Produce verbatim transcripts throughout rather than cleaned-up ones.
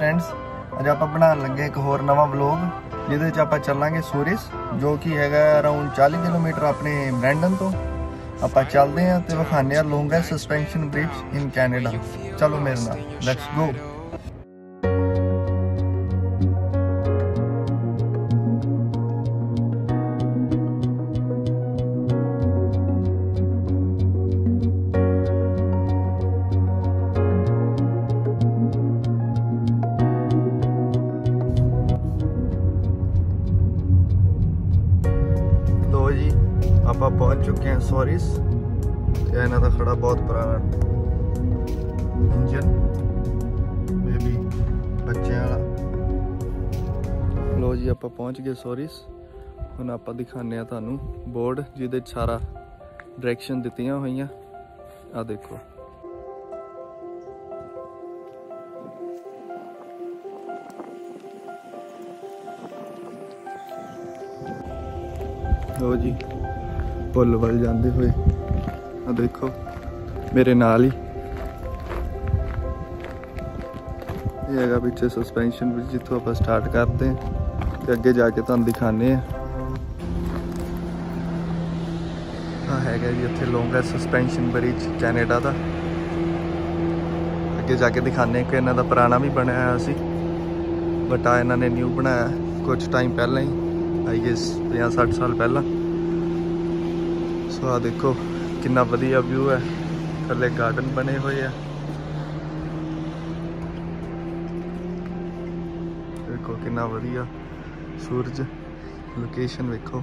Friends, अज आप बनाने लगे एक होर नवा व्लॉग जिहदे च आपां चलांगे सूरिस जो कि हैगा अराउंड चालीस किलोमीटर अपने ब्रैंडन तो। आपां चलदे हां ते विखाने आ longest suspension bridge in Canada. चलो मेरे नाल, लेट्स गो। जी आप पहुंच चुके हैं सॉरिस। इन्हों का खड़ा बहुत पुराना इंजन मे भी बच्चे वाला। लो जी आप पहुंच गए सॉरिस। हुण आप दिखाने तुहानू बोर्ड जिहदे सारा डायरैक्शन दित्तियां होईयां। आ देखो लो जी पुल वल जाते हुए आ देखो मेरे नाल ही ये है पिछे सस्पेंशन ब्रिज जितों आप स्टार्ट करते हैं तो अगे जाके तुहानू दिखाने है जी इत्थे लॉन्गेस्ट सस्पेंशन ब्रिज कैनेडा का। अगे जाके दिखाने कि इन्हों का पुराना भी बनाया सी बट आ इन्होंने न्यू बनाया कुछ टाइम पहले ही आई गेस पचास सठ साल पहला। सो आ देखो कितना वधिया व्यू है, थले गार्डन बने हुए है। देखो कितना वधिया सूरज लोकेशन वेखो।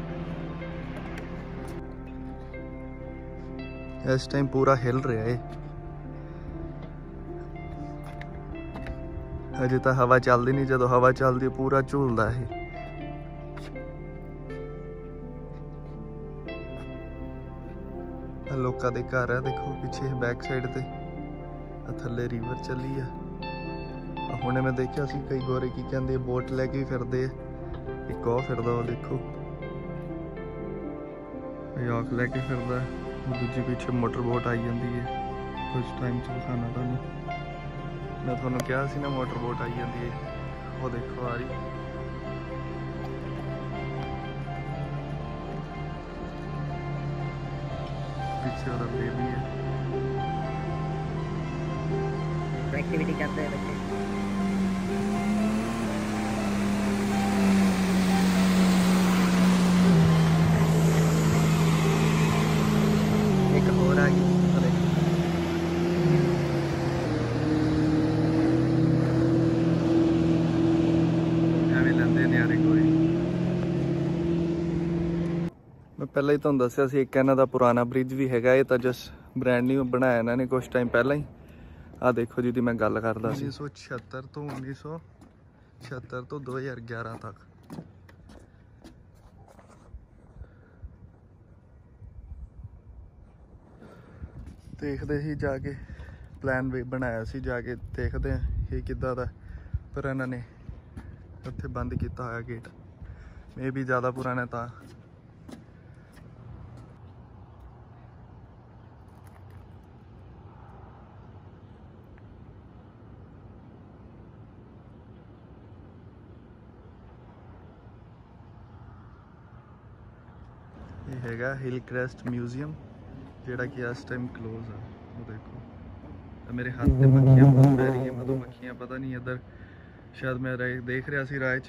इस टाइम पूरा हिल रहा है, अजे तो हवा चलती नहीं, जो हवा चलती पूरा झूलता है। लोगों के घर है देखो पिछे बैक साइड ते थले रिवर चली है। हुणे मैं देखा सी कई गोरे की कहते बोट लैके फिरते एक और फिरदा वो देखो याक लैके फिरदा, दूजी पीछे मोटर बोट आई जाती है। कुछ टाइम च दिखाना तुहानू, मैं तुहानू कहा सी ना मोटर बोट आई जाती है। वो देखो आ रही पीछे वाला बेबी है। एक्टिविटी करते हैं बच्चे। एक और आ गई लेंदे न्यारे कोई। मैं पहले ही तुहानू दस्सिया सी एक इन्हां दा पुराना ब्रिज भी हैगा। ये तो जस्ट ब्रांड न्यू बनाया इन्होंने कुछ टाइम पहले ही। आ देखो जी मैं गल करदा सी उन्नीस सौ छिहत्तर तो उन्नीस सौ छिहत्तर तो दो हज़ार ग्यारह तक। देखते ही जाके प्लान भी बनाया सी, जाके देखते हैं ये किद्दां दा, पर इन्होंने उत्थे बंद किया होया गेट। मे भी ज़्यादा पुराना था। ये हैगा हिल क्रेस्ट म्यूजियम जेड़ा कि इस टाइम क्लोज है। वो देखो मेरे हाथ से मक्खियां बहुत पै रही है, मधुमक्खियां पता नहीं इधर शायद मैं देख रहा सी राह च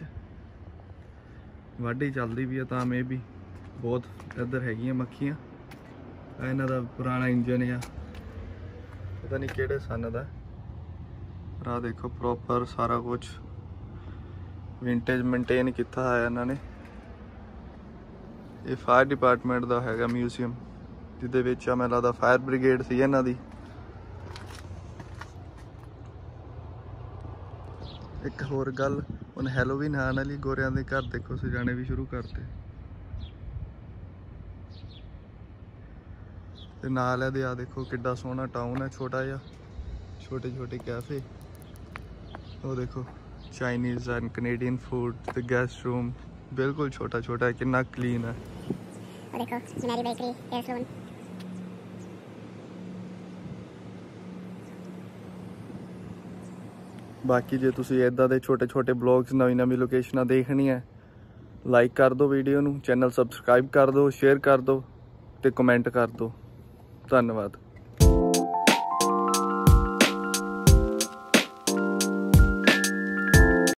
वाढी चलती भी है तो मे भी बहुत इधर हैगियां मक्खियां। इन्हां दा पुराना इंजन है, पता नहीं किहड़े सन दा। राह देखो प्रॉपर सारा कुछ विंटेज मेनटेन किया है इन्होंने। ये फायर डिपार्टमेंट का हैगा म्यूजियम जिहदे विच मैं लगदा फायर ब्रिगेड सी इन्हां दी। एक होर गल हुण हैलोवीन आने वाली, गोरियां दे घर देखो सजाने भी शुरू करते ते नाल है। आ देखो किड्डा सोहना टाउन है, छोटा जिहा, छोटे छोटे कैफे। वो देखो चाइनीज़ एंड कनेडियन फूड, ते गेस्ट रूम बिल्कुल छोटा छोटा है, कितना क्लीन है। देखो मिनारी बेकरी, हेयर सलून। बाकी जे तुसी इदां दे छोटे छोटे ब्लॉग्स नवी नवी लोकेशनां देखनी है लाइक कर दो वीडियो नूं, चैनल सबसक्राइब कर दो, शेयर कर दो ते कमेंट कर दो। धन्यवाद।